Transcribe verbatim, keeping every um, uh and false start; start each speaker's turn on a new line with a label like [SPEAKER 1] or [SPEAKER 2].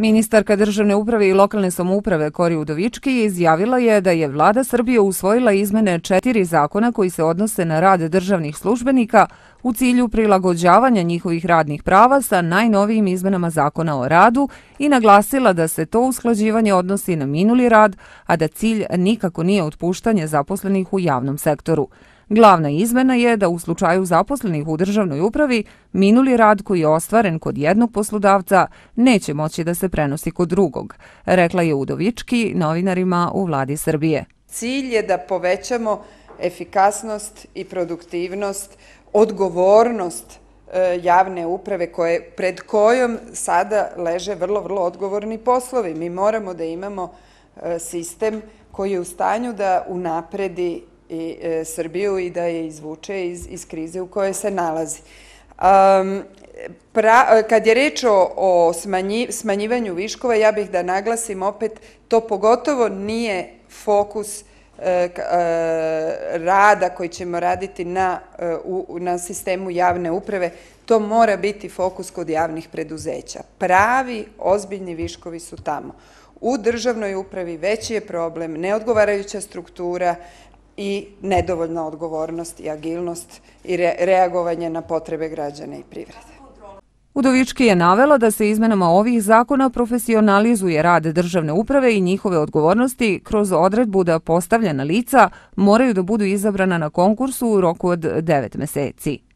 [SPEAKER 1] Ministarka državne uprave i lokalne samouprave Kori Udovički izjavila je da je Vlada Srbije usvojila izmene četiri zakona koji se odnose na rad državnih službenika u cilju prilagođavanja njihovih radnih prava sa najnovijim izmenama Zakona o radu i naglasila da se to usklađivanje odnosi na minuli rad, a da cilj nikako nije otpuštanje zaposlenih u javnom sektoru. Glavna izmena je da u slučaju zaposlenih u državnoj upravi minuli rad koji je ostvaren kod jednog poslodavca neće moći da se prenosi kod drugog, rekla je Udovički novinarima u Vladi Srbije.
[SPEAKER 2] Cilj je da povećamo efikasnost i produktivnost, odgovornost javne uprave koje, pred kojom sada leže vrlo, vrlo odgovorni poslovi. Mi moramo da imamo sistem koji je u stanju da unapredi i Srbiju i da je izvuče iz, iz krize u kojoj se nalazi. Um, pra, kad je reč o, o smanji, smanjivanju viškova, ja bih da naglasim opet, to pogotovo nije fokus uh, uh, rada koji ćemo raditi na, uh, u, na sistemu javne uprave, to mora biti fokus kod javnih preduzeća. Pravi, ozbiljni viškovi su tamo. U državnoj upravi veći je problem neodgovarajuća struktura i nedovoljna odgovornost i agilnost i reagovanje na potrebe građana i privrede.
[SPEAKER 1] Udovički je navela da se izmenama ovih zakona profesionalizuje rad državne uprave i njihove odgovornosti kroz odredbu da postavljena lica moraju da budu izabrana na konkursu u roku od devet meseci.